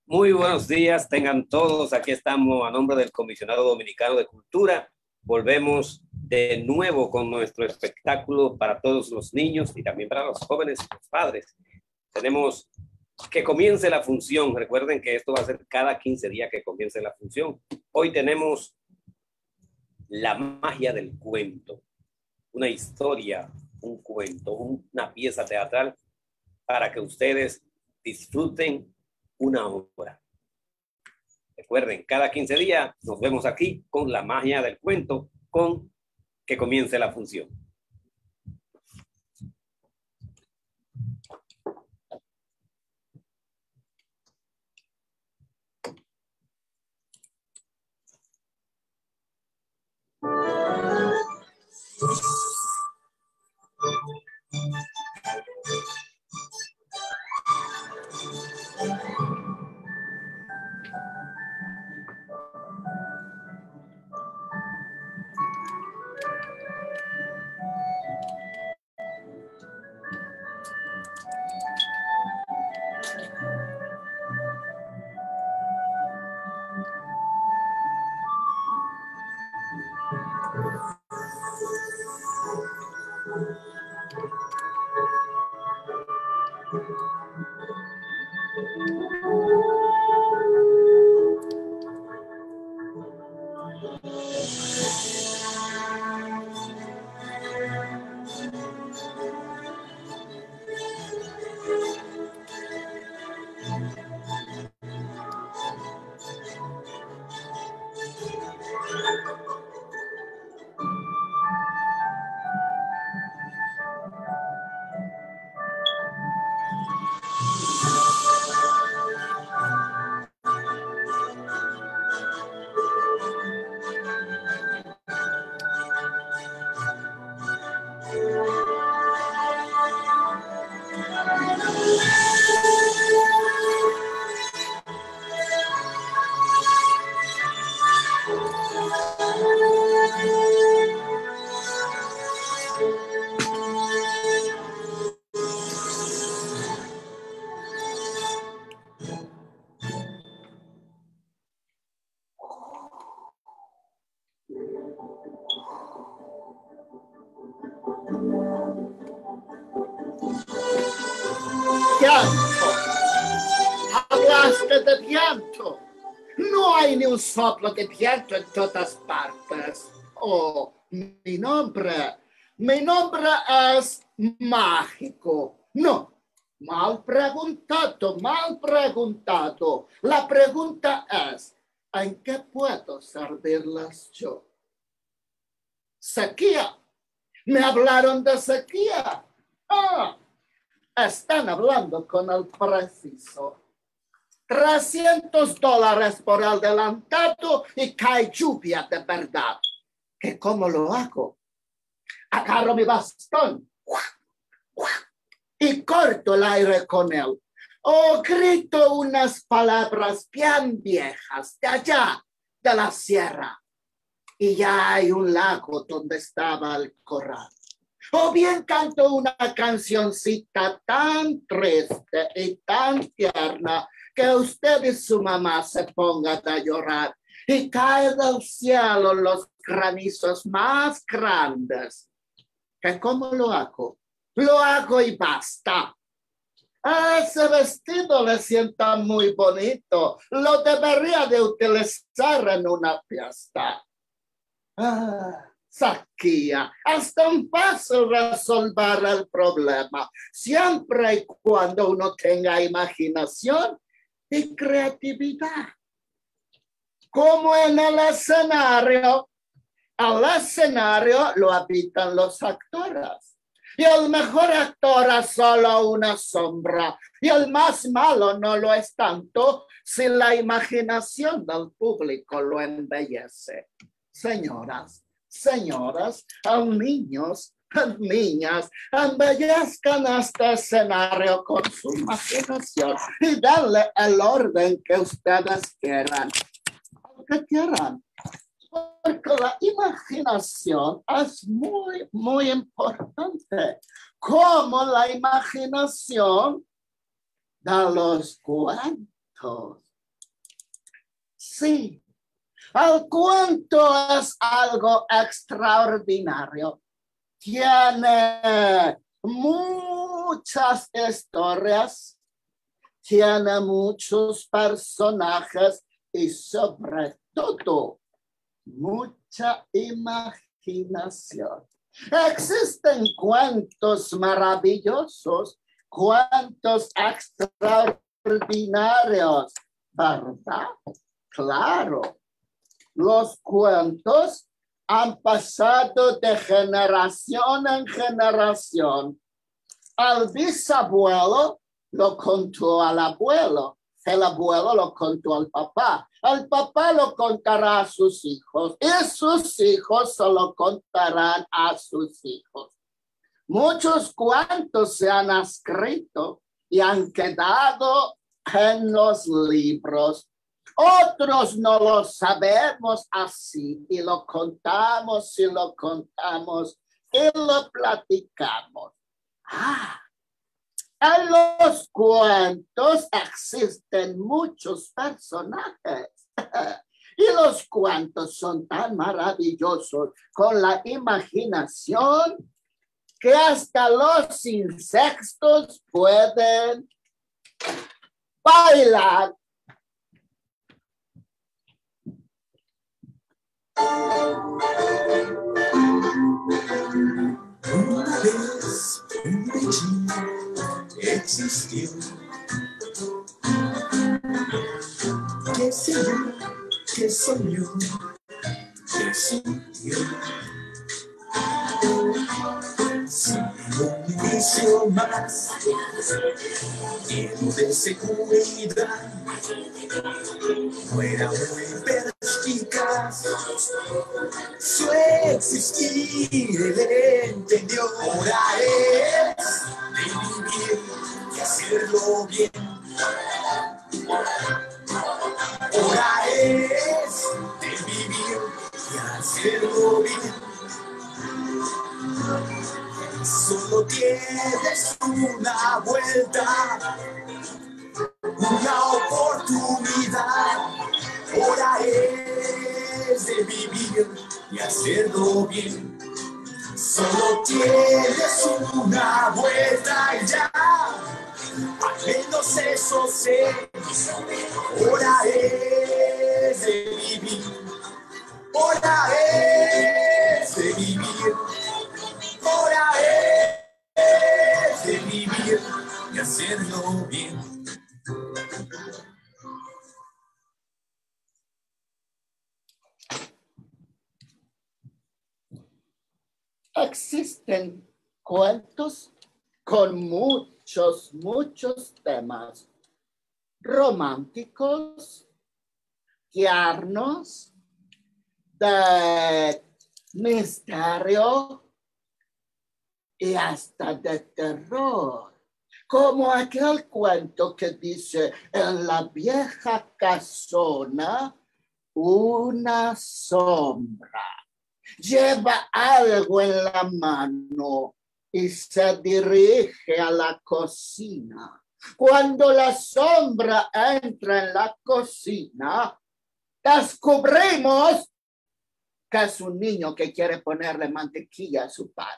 Muy buenos días, tengan todos. Aquí estamos a nombre del Comisionado Dominicano de Cultura. Volvemos de nuevo con nuestro espectáculo para todos los niños y también para los jóvenes y los padres. Tenemos que comience la función. Recuerden que esto va a ser cada 15 días que comience la función. Hoy tenemos la magia del cuento, una historia, un cuento, una pieza teatral para que ustedes disfruten una obra. Recuerden, cada 15 días nos vemos aquí con la magia del cuento, con que comience la función. Llanto. Hablaste de llanto. No hay ni un soplo de viento en todas partes. Oh, mi nombre es mágico. No, mal preguntado, mal preguntado. La pregunta es, ¿en qué puedo servirlas yo? Sequía. Me hablaron de sequía. Están hablando con el preciso. $300 por adelantado y cae lluvia de verdad. ¿Que cómo lo hago? Agarro mi bastón y corto el aire con él. O grito unas palabras bien viejas de allá, de la sierra. Y ya hay un lago donde estaba el corral. O bien canto una cancioncita tan triste y tan tierna que usted y su mamá se pongan a llorar y cae del cielo los granizos más grandes. ¿Que cómo lo hago? Lo hago y basta. Ese vestido le sienta muy bonito. Lo debería de utilizar en una fiesta. Sequía. Es tan fácil resolver el problema siempre y cuando uno tenga imaginación y creatividad. Como en el escenario lo habitan los actores. Y el mejor actor es solo una sombra. Y el más malo no lo es tanto si la imaginación del público lo embellece. Señoras, niños, niñas, embellezcan este escenario con su imaginación y denle el orden que ustedes quieran. Que quieran. Porque la imaginación es muy, muy importante. Como la imaginación de los cuentos. Sí, el cuento es algo extraordinario. Tiene muchas historias, tiene muchos personajes y sobre todo mucha imaginación. Existen cuentos maravillosos, cuentos extraordinarios, ¿verdad? Claro, los cuentos han pasado de generación en generación. El bisabuelo lo contó al abuelo, el abuelo lo contó al papá, el papá lo contará a sus hijos y sus hijos se lo contarán a sus hijos. Muchos cuentos se han escrito y han quedado en los libros. Otros no lo sabemos así y lo contamos y lo platicamos. En los cuentos existen muchos personajes y los cuentos son tan maravillosos con la imaginación que hasta los insectos pueden bailar. Una vez un bichito existió, que soñó, que sintió. Sin un inicio más, lleno de seguridad, no era muy perspicaz. Su existir él entendió. Ahora es de vivir y hacerlo bien. Ahora es de vivir y hacerlo bien. Solo tienes una vuelta, una oportunidad. Hora es de vivir y hacerlo bien. Solo tienes una vuelta y ya, al menos eso sé. Hora es de vivir. Hora es de vivir. Hora es de vivir y hacerlo bien. Existen cuentos con muchos temas románticos, tiernos, de misterio y hasta de terror. Como aquel cuento que dice: en la vieja casona una sombra lleva algo en la mano y se dirige a la cocina. Cuando la sombra entra en la cocina, descubrimos que es un niño que quiere ponerle mantequilla a su padre.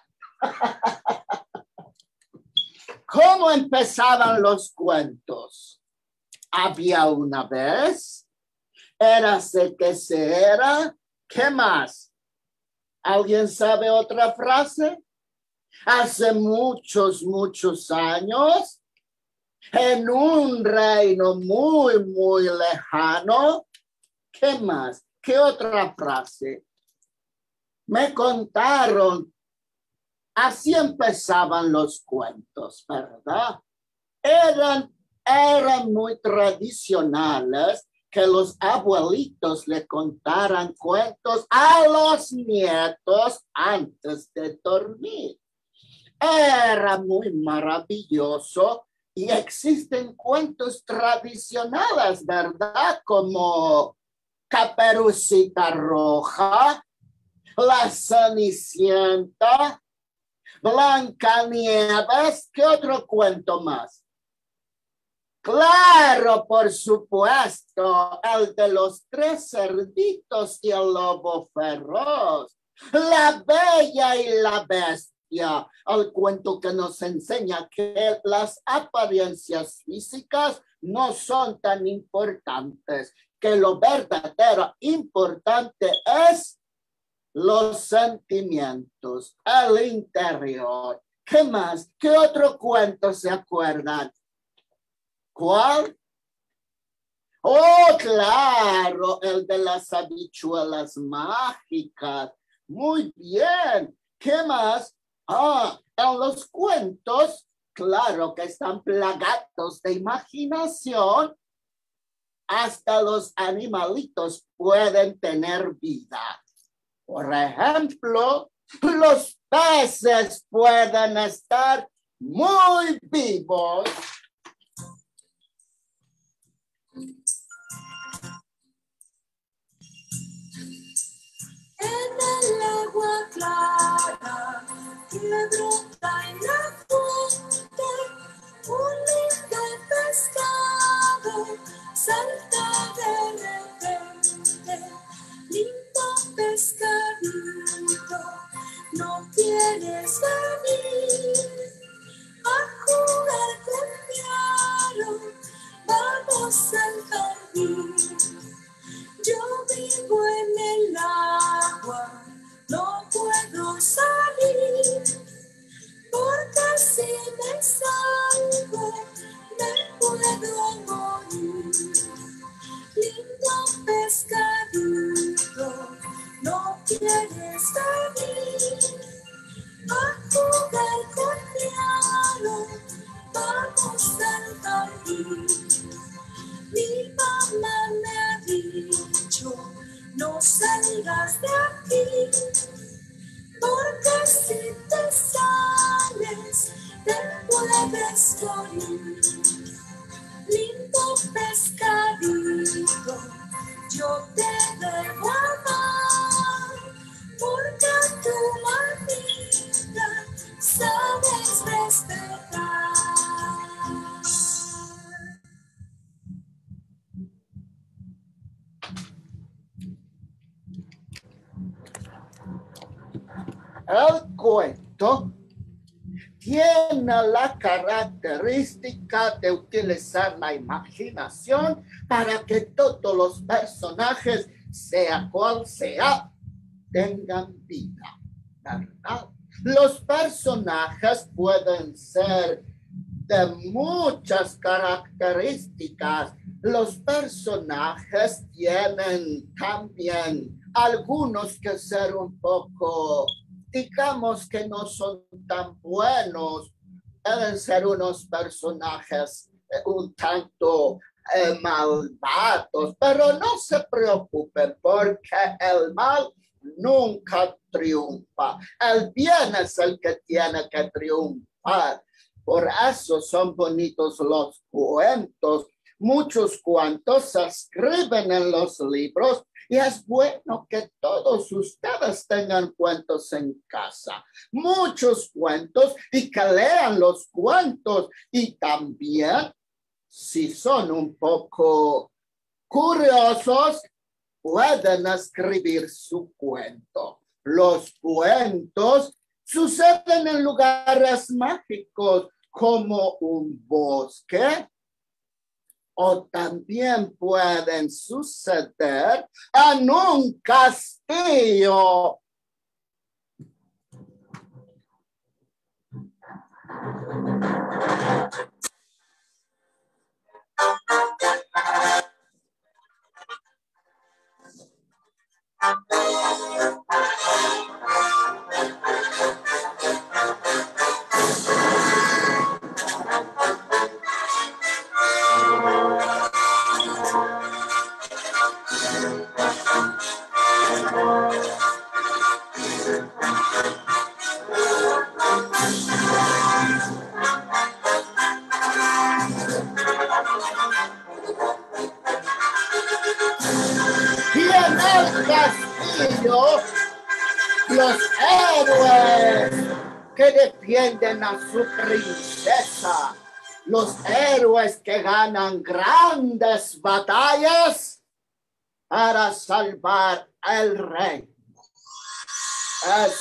¿Cómo empezaban los cuentos? Había una vez, érase que se era, ¿qué más? ¿Alguien sabe otra frase? Hace muchos años, en un reino muy lejano, ¿qué más? ¿Qué otra frase? Me contaron. Así empezaban los cuentos, ¿verdad? Eran muy tradicionales que los abuelitos le contaran cuentos a los nietos antes de dormir. Era muy maravilloso y existen cuentos tradicionales, ¿verdad? Como Caperucita Roja, La Cenicienta, Blancanieves. ¿Qué otro cuento más? Claro, por supuesto, el de los 3 cerditos y el lobo feroz. La Bella y la Bestia, el cuento que nos enseña que las apariencias físicas no son tan importantes, que lo verdadero importante es los sentimientos, el interior. ¿Qué más? ¿Qué otro cuento se acuerdan? ¿Cuál? Oh, claro, el de las habichuelas mágicas. Muy bien. ¿Qué más? En los cuentos, claro que están plagados de imaginación. Hasta los animalitos pueden tener vida. Por ejemplo, los peces pueden estar muy vivos. En el agua clara que brota en la fuente, un lindo pescado salta de repente. Lindo pescadito, ¿no quieres venir a jugar conmigo? Vamos al jardín. Yo vivo en el agua, no puedo salir, porque si me salgo, me puedo morir. Lindo pescadito, no quieres venir a jugar conmigo, vamos al jardín. Mi mamá me ha dicho, no salgas de aquí, porque si te sales, te puedes morir. Lindo pescadito, yo te debo amar, porque tu mamita sabes respetar. El cuento tiene la característica de utilizar la imaginación para que todos los personajes, sea cual sea, tengan vida, ¿verdad? Los personajes pueden ser de muchas características. Los personajes tienen también algunos que ser un poco, digamos que no son tan buenos, deben ser unos personajes un tanto malvados, pero no se preocupen porque el mal nunca triunfa. El bien es el que tiene que triunfar. Por eso son bonitos los cuentos. Muchos cuentos se escriben en los libros y es bueno que todos ustedes tengan cuentos en casa. Muchos cuentos y que lean los cuentos. Y también, si son un poco curiosos, pueden escribir su cuento. Los cuentos suceden en lugares mágicos como un bosque, o también pueden suceder en un castillo. Y en el castillo, los héroes que defienden a su princesa los héroes que ganan grandes batallas para salvar al rey. Es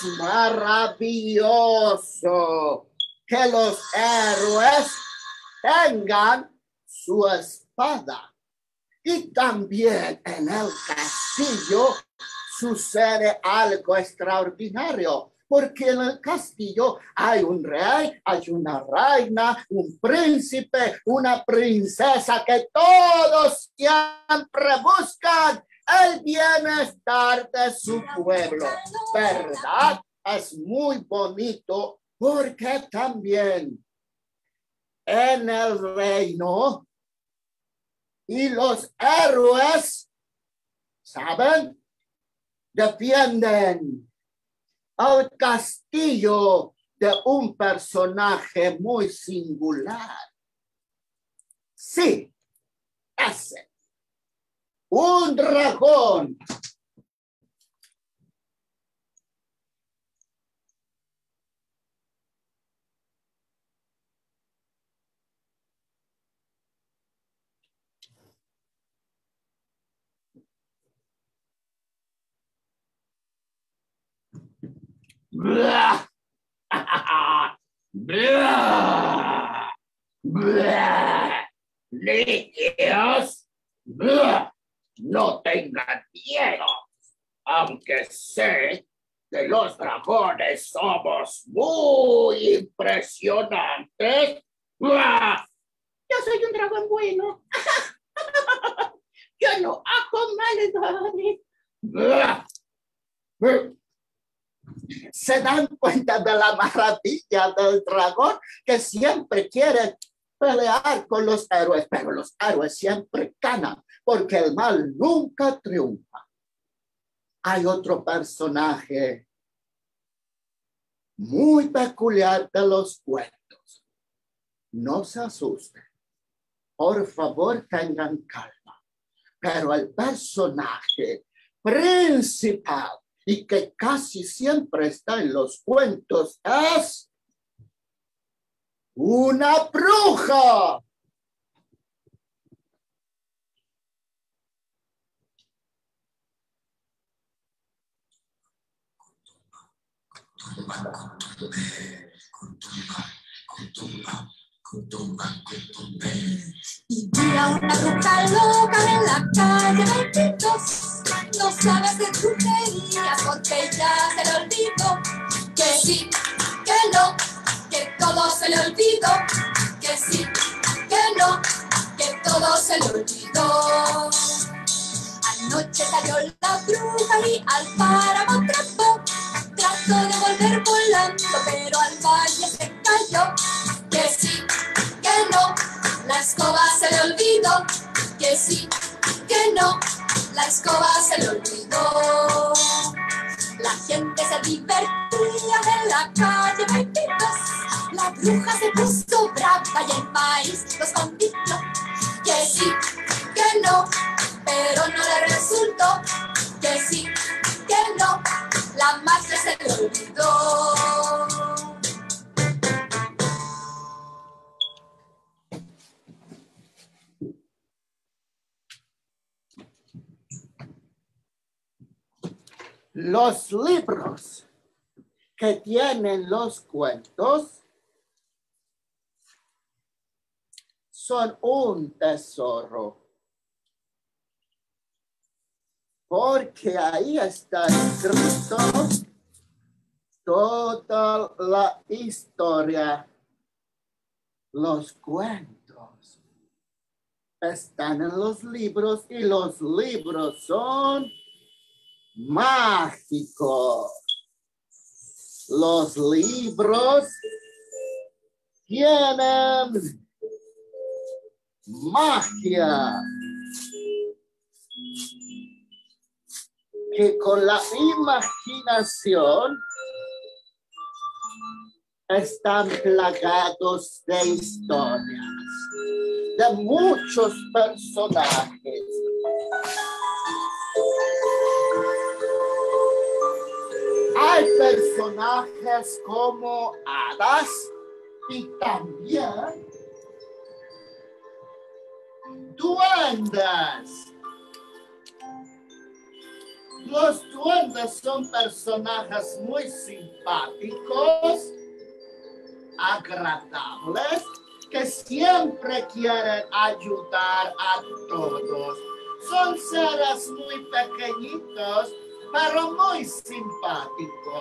maravilloso que los héroes tengan su espada. Y también en el castillo sucede algo extraordinario, porque en el castillo hay un rey, hay una reina, un príncipe, una princesa, que todos siempre buscan el bienestar de su pueblo, ¿verdad? Es muy bonito porque también en el reino y los héroes, ¿saben? Defienden al castillo de un personaje muy singular. Sí, ese. Un dragón. Blah. Blah. Blah. Niños, blah. No tengan miedo, aunque sé que los dragones somos muy impresionantes. ¡Blah! Yo soy un dragón bueno. Yo no hago maldades. ¡Blah! ¿Se dan cuenta de la maravilla del dragón, que siempre quiere pelear con los héroes, pero los héroes siempre ganan, porque el mal nunca triunfa? Hay otro personaje muy peculiar de los cuentos. No se asusten. Por favor, tengan calma. Pero el personaje principal y que casi siempre está en los cuentos es una bruja. Y vi a una bruja loca en la calle 22. No sabes de brujería porque ya se le olvidó. Que sí, que no, que todo se le olvidó. Que sí, que no, que todo se le olvidó. Anoche salió la bruja y al páramo trepó. Trató de volver volando, pero al valle se cayó. Que sí, que no, la escoba se le olvidó. Que sí, que no, la escoba se le olvidó. La gente se divertía en la calle 22. La bruja se puso brava y el maíz lo escondió. Que sí, que no, pero no le resultó. Que sí, que no, la magia se le olvidó. Los libros que tienen los cuentos son un tesoro, porque ahí está escrito toda la historia. Los cuentos están en los libros y los libros son mágicos. Los libros tienen magia que con la imaginación están plagados de historias, de muchos personajes. Hay personajes como hadas y también duendes. Los duendes son personajes muy simpáticos, agradables, que siempre quieren ayudar a todos. Son seres muy pequeñitos, pero muy simpáticos.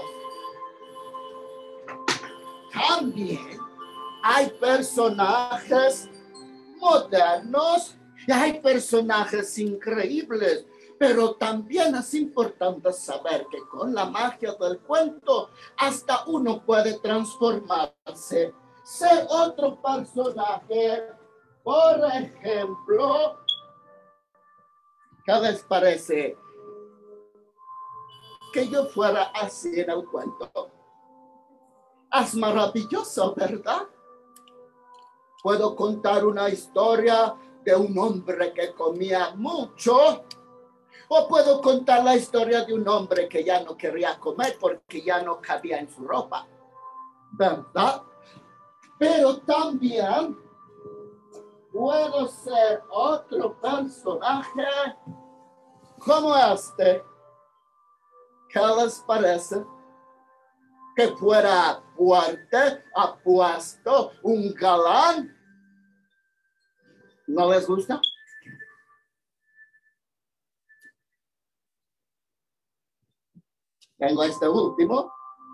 También hay personajes modernos y hay personajes increíbles, pero también es importante saber que con la magia del cuento hasta uno puede transformarse, ser otro personaje. Por ejemplo, ¿qué les parece que yo fuera así en el cuento? Es maravilloso, ¿verdad? Puedo contar una historia de un hombre que comía mucho, o puedo contar la historia de un hombre que ya no quería comer porque ya no cabía en su ropa, ¿verdad? Pero también puedo ser otro personaje como este. ¿Qué les parece? Que fuera fuerte, apuesto, un galán. ¿No les gusta? Tengo este último.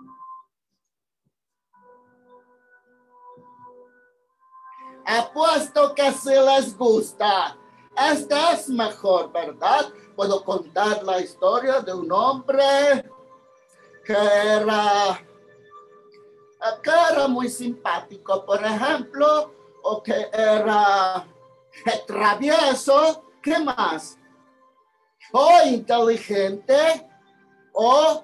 Apuesto que sí les gusta. Este es mejor, ¿verdad? Puedo contar la historia de un hombre que era muy simpático, por ejemplo, o que era travieso. ¿Qué más? O inteligente, o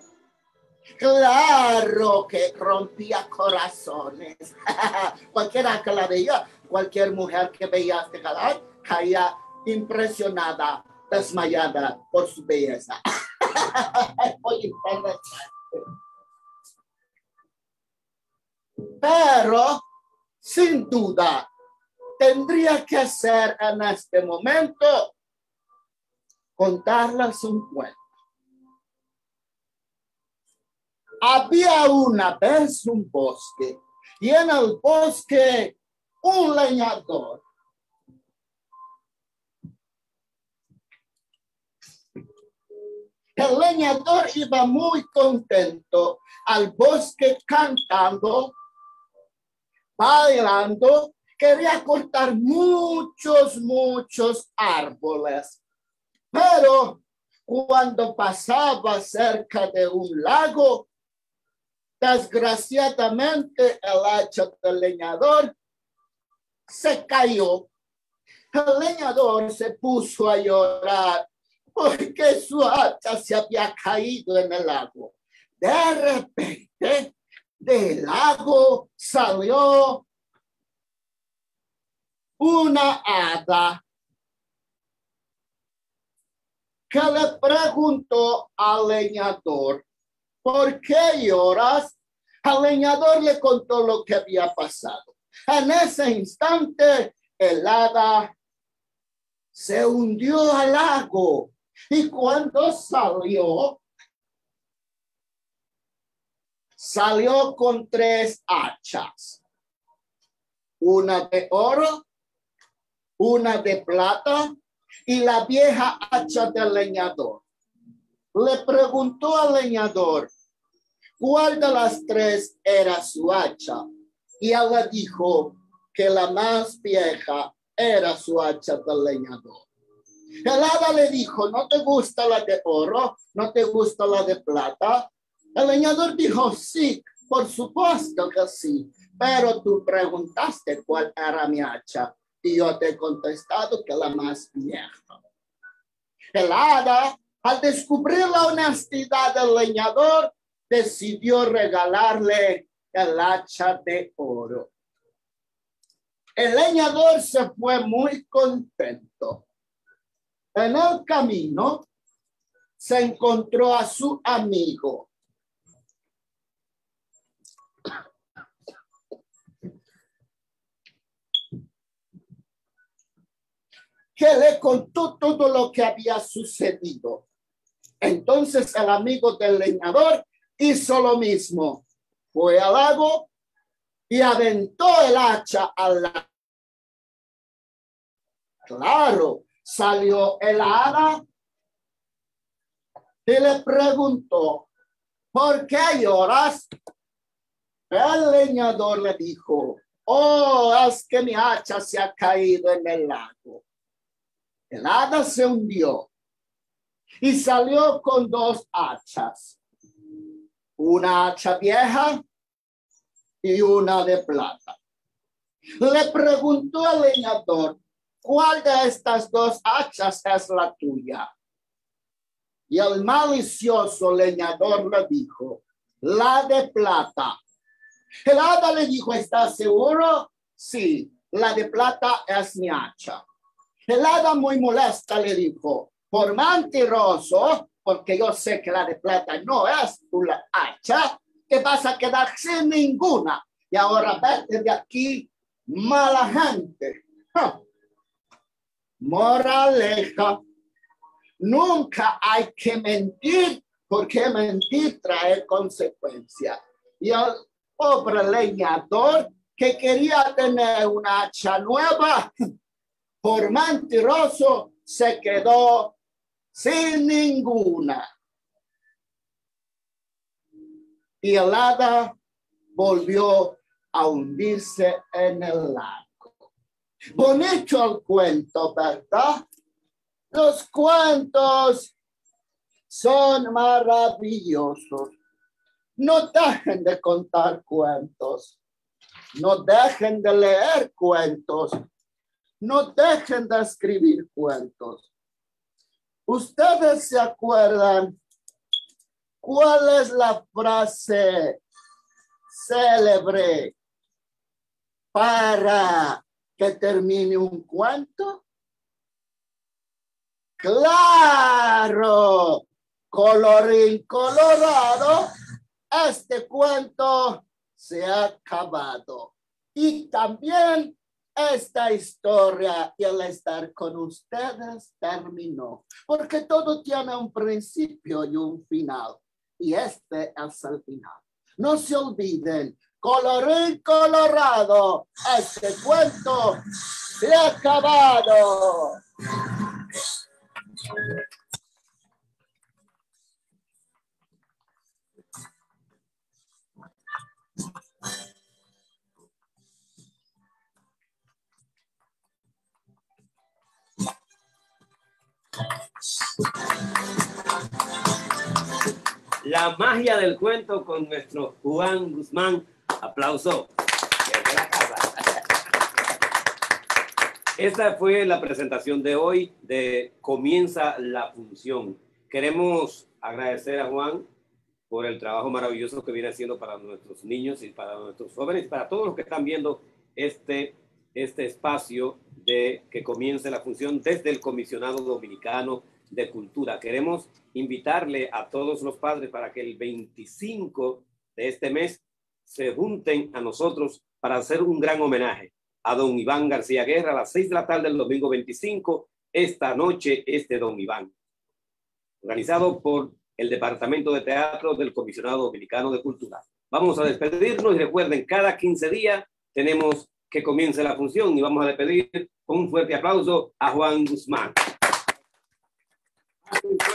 claro que rompía corazones. Cualquiera que la veía, cualquier mujer que veía a este galán, caía impresionada, desmayada por su belleza. Muy interesante. Pero, sin duda, tendría que ser en este momento contarles un cuento. Había una vez un bosque, y en el bosque un leñador. El leñador iba muy contento al bosque cantando, bailando, quería cortar muchos árboles. Pero cuando pasaba cerca de un lago, desgraciadamente el hacha del leñador se cayó. El leñador se puso a llorar porque su hacha se había caído en el lago. De repente, del lago salió una hada que le preguntó al leñador: ¿por qué lloras? Al leñador le contó lo que había pasado. En ese instante, el hada se hundió al lago, y cuando salió con 3 hachas. Una de oro, una de plata y la vieja hacha del leñador. Le preguntó al leñador cuál de las 3 era su hacha, y él le dijo que la más vieja era su hacha del leñador. El hada le dijo: ¿no te gusta la de oro? ¿No te gusta la de plata? El leñador dijo: sí, por supuesto que sí, pero tú preguntaste cuál era mi hacha y yo te he contestado que la más vieja. El hada, al descubrir la honestidad del leñador, decidió regalarle el hacha de oro. El leñador se fue muy contento. En el camino se encontró a su amigo. que le contó todo lo que había sucedido. Entonces el amigo del leñador hizo lo mismo. Fue al lago y aventó el hacha al lago. Claro, salió el hada y le preguntó, ¿por qué lloras? El leñador le dijo, oh, es que mi hacha se ha caído en el lago. El hada se hundió y salió con dos hachas, una hacha vieja y una de plata. Le preguntó al leñador, ¿cuál de estas dos hachas es la tuya? Y el malicioso leñador le dijo, la de plata. El hada le dijo, ¿estás seguro? Sí, la de plata es mi hacha. El hada muy molesta le dijo, por mentiroso, porque yo sé que la de plata no es tu hacha, te vas a quedar sin ninguna. Y ahora vete de aquí, mala gente. Moraleja, nunca hay que mentir, porque mentir trae consecuencias. Y el pobre leñador que quería tener una hacha nueva, por mentiroso, se quedó sin ninguna. Y el hada volvió a hundirse en el lago. Bonito el cuento, ¿verdad? Los cuentos son maravillosos. No dejen de contar cuentos. No dejen de leer cuentos. No dejen de escribir cuentos. ¿Ustedes se acuerdan cuál es la frase célebre para que termine un cuento? ¡Claro! Colorín colorado, este cuento se ha acabado. Y también esta historia y el estar con ustedes terminó. Porque todo tiene un principio y un final. Y este es el final. No se olviden, colorín colorado, este cuento se ha acabado. La magia del cuento con nuestro Juan Guzmán. Aplauso. Desde la casa. Esta fue la presentación de hoy de Comienza la Función. Queremos agradecer a Juan por el trabajo maravilloso que viene haciendo para nuestros niños y para nuestros jóvenes, para todos los que están viendo este espacio de que comience la función desde el Comisionado Dominicano de Cultura. Queremos invitarle a todos los padres para que el 25 de este mes se junten a nosotros para hacer un gran homenaje a don Iván García Guerra a las 6 de la tarde del domingo 25. Esta noche es de don Iván, organizado por el Departamento de Teatro del Comisionado Dominicano de Cultura. Vamos a despedirnos y recuerden, cada 15 días tenemos que comience la función y vamos a despedir con un fuerte aplauso a Juan Guzmán.